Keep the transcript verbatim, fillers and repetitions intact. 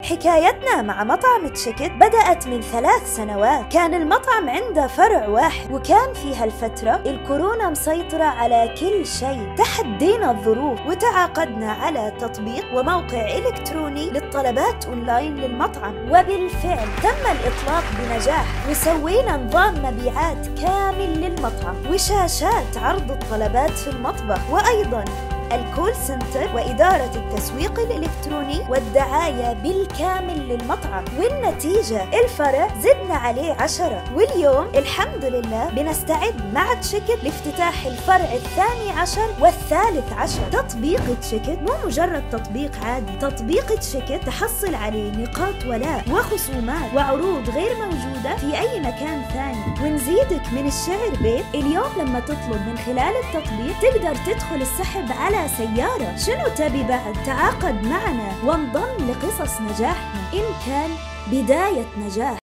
حكايتنا مع مطعم تشيكت بدأت من ثلاث سنوات. كان المطعم عنده فرع واحد، وكان في هالفترة الكورونا مسيطرة على كل شيء. تحدينا الظروف وتعاقدنا على تطبيق وموقع إلكتروني للطلبات أونلاين للمطعم، وبالفعل تم الإطلاق بنجاح، وسوينا نظام مبيعات كامل للمطعم وشاشات عرض الطلبات في المطبخ، وأيضاً الكول سنتر وإدارة التسويق الإلكتروني والدعاية بالكامل للمطعم. والنتيجة الفرع زدنا عليه عشرة، واليوم الحمد لله بنستعد مع تشيكت لافتتاح الفرع الثاني عشر والثالث عشر. تطبيق تشيكت مو مجرد تطبيق عادي، تطبيق تشيكت تحصل عليه نقاط ولاء وخصومات وعروض غير موجودة في أي مكان ثاني. ونزيدك من الشعر بيت، اليوم لما تطلب من خلال التطبيق تقدر تدخل السحب على سيارة. شنو تبي بعد؟ تعاقد معنا وانضم لقصص نجاحنا، إن كان بداية نجاح.